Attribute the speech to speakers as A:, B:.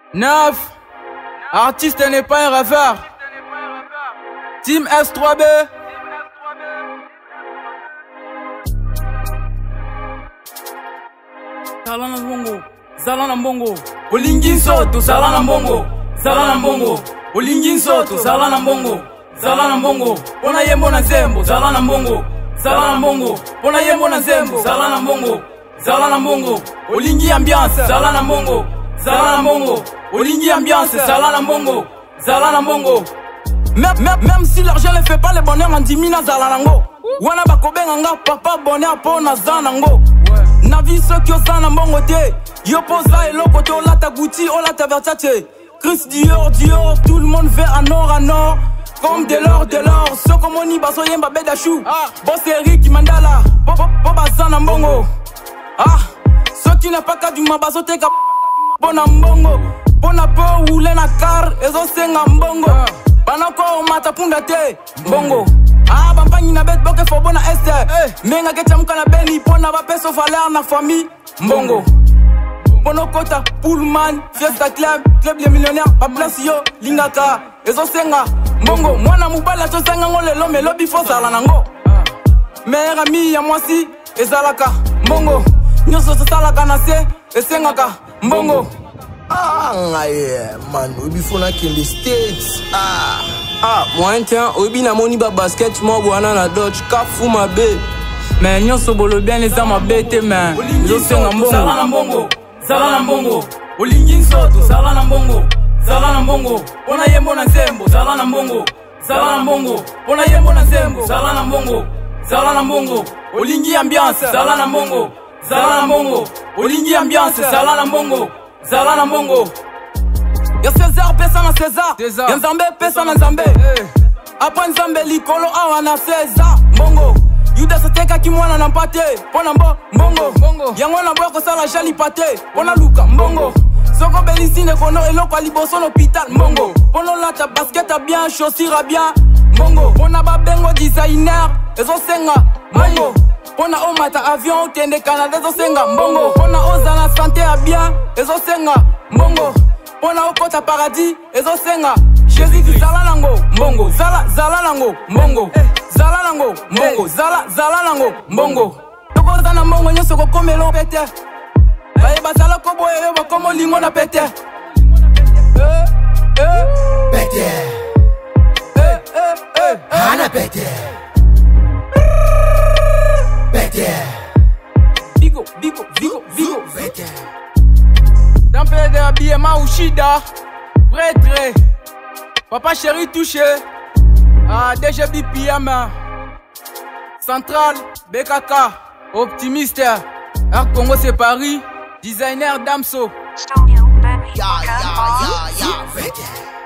A: 9. Artiste n'est pas un rêveur. Team S3B. Zalana Mbongo, Zalana Mbongo. Olingi Soto, Zalana Mbongo, Zalana Mbongo. Olingi Soto, Zalana Mbongo, Zalana Mbongo. Pona yembo na zembo, Zalana Mbongo, Zalana Mbongo. Pona yembo na zembo, Zalana Mbongo, Zalana Mbongo. Olingi ambiance, Zalana Mbongo, Zalana Mbongo. Olingi ambiance, Zalana Mbongo, Zalana Mbongo. Même si l'argent ne fait pas le bonheur, on dit mina Zalanango. Wana bakobenga papa bonheur pona zanango. Na vie ceux qui osana mbongo te. Yo posa eloko te olata Gucci, olata Versace. Chris Dior, Dior, tout le monde veut en or. Comme de l'or. Sokomoni baso yemba bedachou. Boss Eric Mandala, boba zana mbongo. Ceux qui n'a pas qu'à du mabaso te ka bona mbongo. Bona po oule na car, ezo senga mbongo. Banako mata punda te, mbongo. Bampanyi na bet boke fo bona este. Menga ke chamuka na beni pona ba peso valeur na famille, mbongo. Bono kota, Pullman, Fiesta Club, Club les millionnaires, ba place yo, lingaka, ezo senga, mbongo. Mwana mubala to senga ngole lo me lobi fo zala nango. Meilleur ami ya mwasi, ezalaka, mbongo. Nyoso so salaka na se, esengaka, mbongo.
B: Man, we faut na in the States.
A: Moi tiens, obi na moni ba basket mo bwana na Dodge kafu mabe. Mais nyoso bolo bien les ama bete man. Yo senga mbongo. Zalana mbongo, Zalana mbongo. Olingi Soto, Zalana mbongo, Zalana mbongo. Ona yembo na zembo, Zalana mbongo, Zalana mbongo. Ona yembo na zembo, Zalana mbongo, Zalana mbongo. Olingi ambiance, Zalana mbongo, Zalana mbongo. Olingi ambiance, Zalana mbongo, Zalana mbongo. Ya César pesa na César, ya Nzambe pesa na Nzambe. Apa Nzambe likolo awa na César, mbongo. Yuda soteka kimwana na mpate, pona mbongo. Yango na boko sala jali pate, pona luka mbongo. Soko belisine kono eloko aliboso l'hôpital, mbongo. Pono lata basket a bien, chaussure a bien, mbongo. Pona babengo designer, ezo senga, mbongo. Pona omata avion, kende Canada, ezo senga, mbongo. Pona oza na santé a bien, ezo senga, mbongo. Pona okota paradis, ezo senga. Jésus di Zalanango, mbongo. Zalanango, mbongo. Zalanango, mbongo. Zalanango, mbongo. Toko zana mbongo nyoso ko komelo pete. Baye basala ko boye ba komo lingo na pete.
B: Pete. Hana pete. Pete.
A: Bigo.
B: Pete.
A: Tempête de habillement ou shida. Prêtre. Papa chéri touché. DG BPM. Central, BKK. Optimiste. Air Congo c'est Paris. Designer Damso.
C: Studio Baby.
B: Ya, Pete.